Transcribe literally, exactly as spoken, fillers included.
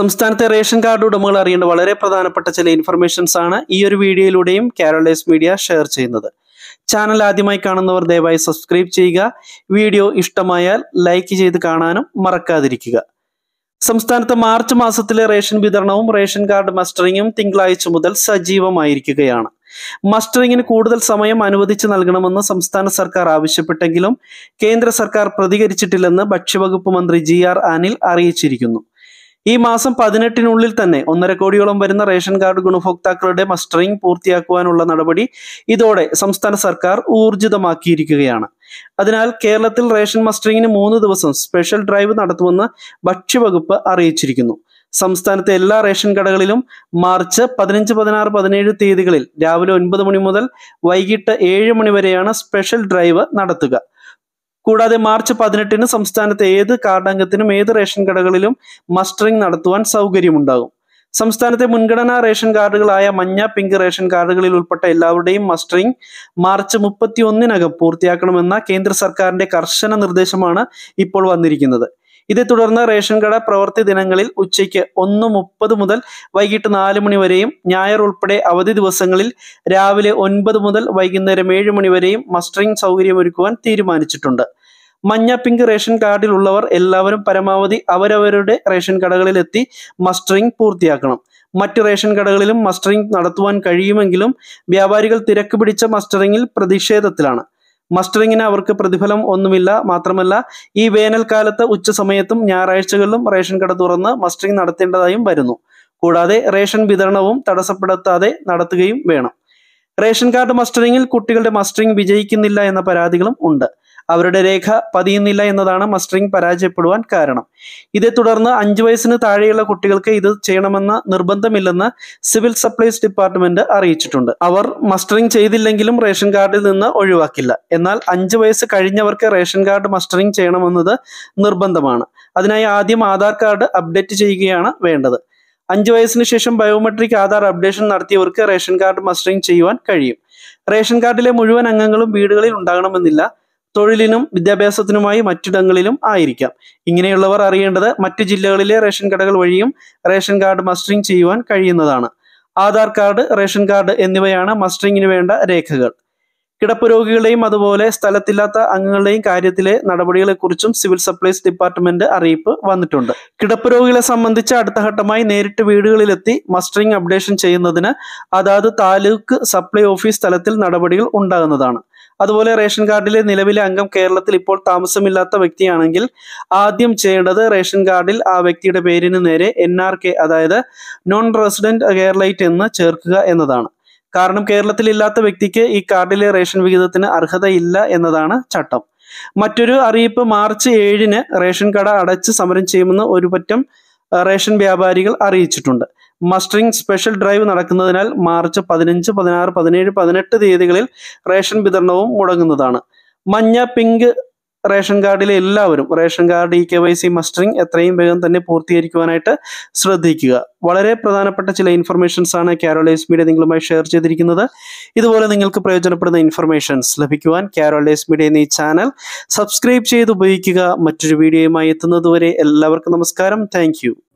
സംസ്ഥാനത്തെ ration card ഉടമകൾ അറിയേണ്ട വളരെ പ്രധാനപ്പെട്ട ചില ഇൻഫർമേഷൻസ് ആണ് ഈ ഒരു വീഡിയോയിലൂടെയും കാരോളൈസ് മീഡിയ ഷെയർ ചെയ്യുന്നത്. ചാനൽ ആദ്യമായി കാണുന്നവർ ദയവായി സബ്സ്ക്രൈബ് ചെയ്യുക. വീഡിയോ ഇഷ്ടമായാൽ ലൈക്ക് ചെയ്ത് കാണാനും മറക്കാതിരിക്കുക. സംസ്ഥാനത്ത് മാർച്ച് മാസത്തിലെ റേഷൻ വിതരണവും റേഷൻ കാർഡ് മസ്റ്ററിങ്ങും തിങ്കളാഴ്ച മുതൽ സജീവമായിരിക്കുകയാണ്. മസ്റ്ററിങ്ങിന് കൂടുതൽ സമയം അനുവദിച്ചു നൽകണമെന്ന് സംസ്ഥാന സർക്കാർ ആവശ്യപ്പെട്ടെങ്കിലും കേന്ദ്ര സർക്കാർ പ്രതികരിച്ചിട്ടില്ലെന്ന് ഭക്ഷ്യവകുപ്പ് മന്ത്രി ജി ആർ അനിൽ അറിയിച്ചിരിക്കുന്നു. ഈ മാസം പതിനെട്ടിനുള്ളിൽ തന്നെ ഒന്നര കോടിയോളം വരുന്ന റേഷൻ കാർഡ് ഗുണഭോക്താക്കളുടെ മസ്റ്ററിംഗ് പൂർത്തിയാക്കുവാനുള്ള നടപടി ഇതോടെ സംസ്ഥാന സർക്കാർ ഊർജിതമാക്കിയിരിക്കുകയാണ്. അതിനാൽ കേരളത്തിൽ റേഷൻ മസ്റ്ററിങ്ങിന് മൂന്ന് ദിവസം സ്പെഷ്യൽ ഡ്രൈവ് നടത്തുമെന്ന് ഭക്ഷ്യവകുപ്പ് അറിയിച്ചിരിക്കുന്നു. സംസ്ഥാനത്തെ എല്ലാ റേഷൻ കടകളിലും മാർച്ച് പതിനഞ്ച് പതിനാറ് പതിനേഴ് തീയതികളിൽ രാവിലെ ഒൻപത് മണി മുതൽ വൈകിട്ട് ഏഴ് മണി വരെയാണ് സ്പെഷ്യൽ ഡ്രൈവ് നടത്തുക. കൂടാതെ മാർച്ച് പതിനെട്ടിന് സംസ്ഥാനത്തെ ഏത് കാർഡംഗത്തിനും ഏത് റേഷൻ കടകളിലും മസ്റ്ററിംഗ് നടത്തുവാൻ സൗകര്യമുണ്ടാകും. സംസ്ഥാനത്തെ മുൻഗണനാ റേഷൻ കാർഡുകളായ മഞ്ഞ, പിങ്ക് റേഷൻ കാർഡുകളിൽ ഉൾപ്പെട്ട എല്ലാവരുടെയും മസ്റ്ററിംഗ് മാർച്ച് മുപ്പത്തി ഒന്നിനകം പൂർത്തിയാക്കണമെന്ന കേന്ദ്ര സർക്കാരിന്റെ കർശന നിർദ്ദേശമാണ് ഇപ്പോൾ വന്നിരിക്കുന്നത്. ഇതേ തുടർന്ന് റേഷൻ കട പ്രവൃത്തി ദിനങ്ങളിൽ ഉച്ചയ്ക്ക് ഒന്ന് മുപ്പത് മുതൽ വൈകിട്ട് നാല് മണി വരെയും ഞായർ ഉൾപ്പെടെ അവധി ദിവസങ്ങളിൽ രാവിലെ ഒൻപത് മുതൽ വൈകുന്നേരം ഏഴ് മണി വരെയും മസ്റ്ററിംഗ് സൗകര്യമൊരുക്കുവാൻ തീരുമാനിച്ചിട്ടുണ്ട്. മഞ്ഞ, പിങ്ക് റേഷൻ കാർഡിൽ ഉള്ളവർ എല്ലാവരും പരമാവധി അവരവരുടെ റേഷൻ കടകളിൽ എത്തി മസ്റ്ററിംഗ് പൂർത്തിയാക്കണം. മറ്റ് റേഷൻ കടകളിലും മസ്റ്ററിംഗ് നടത്തുവാൻ കഴിയുമെങ്കിലും വ്യാപാരികൾ തിരക്ക് പിടിച്ച മസ്റ്ററിംഗിൽ പ്രതിഷേധത്തിലാണ്. മസ്റ്ററിങ്ങിന് അവർക്ക് പ്രതിഫലം ഒന്നുമില്ല. മാത്രമല്ല, ഈ വേനൽക്കാലത്ത് ഉച്ച സമയത്തും ഞായറാഴ്ചകളിലും റേഷൻ കട തുറന്ന് മസ്റ്ററിംഗ് നടത്തേണ്ടതായും വരുന്നു. കൂടാതെ റേഷൻ വിതരണവും തടസ്സപ്പെടുത്താതെ നടത്തുകയും വേണം. റേഷൻ കാർഡ് മസ്റ്ററിങ്ങിൽ കുട്ടികളുടെ മസ്റ്ററിംഗ് വിജയിക്കുന്നില്ല എന്ന പരാതികളും ഉണ്ട്. അവരുടെ രേഖ പതിയുന്നില്ല എന്നതാണ് മസ്റ്ററിംഗ് പരാജയപ്പെടുവാൻ കാരണം. ഇതേ തുടർന്ന് അഞ്ചു വയസ്സിന് താഴെയുള്ള കുട്ടികൾക്ക് ഇത് ചെയ്യണമെന്ന നിർബന്ധമില്ലെന്ന് സിവിൽ സപ്ലൈസ് ഡിപ്പാർട്ട്മെന്റ് അറിയിച്ചിട്ടുണ്ട്. അവർ മസ്റ്ററിംഗ് ചെയ്തില്ലെങ്കിലും റേഷൻ കാർഡിൽ നിന്ന് ഒഴിവാക്കില്ല. എന്നാൽ അഞ്ചു വയസ്സ് കഴിഞ്ഞവർക്ക് റേഷൻ കാർഡ് മസ്റ്ററിംഗ് ചെയ്യണമെന്നത് നിർബന്ധമാണ്. അതിനായി ആദ്യം ആധാർ കാർഡ് അപ്ഡേറ്റ് ചെയ്യുകയാണ് വേണ്ടത്. അഞ്ചു വയസ്സിന് ശേഷം ബയോമെട്രിക് ആധാർ അപ്ഡേഷൻ നടത്തിയവർക്ക് റേഷൻ കാർഡ് മസ്റ്ററിംഗ് ചെയ്യുവാൻ കഴിയും. റേഷൻ കാർഡിലെ മുഴുവൻ അംഗങ്ങളും വീടുകളിൽ ഉണ്ടാകണമെന്നില്ല. തൊഴിലിനും വിദ്യാഭ്യാസത്തിനുമായി മറ്റിടങ്ങളിലും ആയിരിക്കാം. ഇങ്ങനെയുള്ളവർ അറിയേണ്ടത് മറ്റു ജില്ലകളിലെ റേഷൻ കടകൾ വഴിയും റേഷൻ കാർഡ് മസ്റ്ററിംഗ് ചെയ്യുവാൻ കഴിയുന്നതാണ്. ആധാർ കാർഡ്, റേഷൻ കാർഡ് എന്നിവയാണ് മസ്റ്ററിംഗിന് വേണ്ട രേഖകൾ. കിടപ്പ് രോഗികളുടെയും അതുപോലെ സ്ഥലത്തില്ലാത്ത അംഗങ്ങളുടെയും കാര്യത്തിലെ നടപടികളെക്കുറിച്ചും സിവിൽ സപ്ലൈസ് ഡിപ്പാർട്ട്മെന്റ് അറിയിപ്പ് വന്നിട്ടുണ്ട്. കിടപ്പ് രോഗികളെ സംബന്ധിച്ച് അടുത്ത ഘട്ടമായി നേരിട്ട് വീടുകളിലെത്തി മസ്റ്ററിംഗ് അപ്ഡേഷൻ ചെയ്യുന്നതിന് അതാത് താലൂക്ക് സപ്ലൈ ഓഫീസ് തലത്തിൽ നടപടികൾ ഉണ്ടാകുന്നതാണ്. അതുപോലെ റേഷൻ കാർഡിലെ നിലവിലെ അംഗം കേരളത്തിൽ ഇപ്പോൾ താമസമില്ലാത്ത വ്യക്തിയാണെങ്കിൽ ആദ്യം ചെയ്യേണ്ടത് റേഷൻ കാർഡിൽ ആ വ്യക്തിയുടെ പേരിന് നേരെ എൻ ആർ കെ അതായത് നോൺ റെസിഡന്റ് കേരളൈറ്റ് എന്ന് ചേർക്കുക എന്നതാണ്. കാരണം കേരളത്തിൽ ഇല്ലാത്ത വ്യക്തിക്ക് ഈ കാർഡിലെ റേഷൻ വിഹിതത്തിന് അർഹതയില്ല എന്നതാണ് ചട്ടം. മറ്റൊരു അറിയിപ്പ്, മാർച്ച് ഏഴിന് റേഷൻ കട അടച്ച് സമരം ചെയ്യുമെന്ന് ഒരു പറ്റം റേഷൻ വ്യാപാരികൾ അറിയിച്ചിട്ടുണ്ട്. മസ്റ്ററിംഗ് സ്പെഷ്യൽ ഡ്രൈവ് നടക്കുന്നതിനാൽ മാർച്ച് പതിനഞ്ച് പതിനാറ് പതിനേഴ് പതിനെട്ട് തീയതികളിൽ റേഷൻ വിതരണവും മുടങ്ങുന്നതാണ്. മഞ്ഞ, പിങ്ക് റേഷൻ കാർഡിലെ എല്ലാവരും ration card E K Y C mustering എത്രയും വേഗം തന്നെ പൂർത്തീകരിക്കുവാനായിട്ട് ശ്രദ്ധിക്കുക. വളരെ പ്രധാനപ്പെട്ട ചില ഇൻഫർമേഷൻസ് ആണ് കാരോളൈസ് മീഡിയ നിങ്ങളുമായി ഷെയർ ചെയ്തിരിക്കുന്നത്. ഇതുപോലെ നിങ്ങൾക്ക് പ്രയോജനപ്പെടുന്ന ഇൻഫർമേഷൻസ് ലഭിക്കുവാൻ കാരോളൈസ് മീഡിയ എന്ന ഈ ചാനൽ സബ്സ്ക്രൈബ് ചെയ്ത് ഉപയോഗിക്കുക. മറ്റൊരു വീഡിയോയുമായി എത്തുന്നതുവരെ എല്ലാവർക്കും നമസ്കാരം. താങ്ക്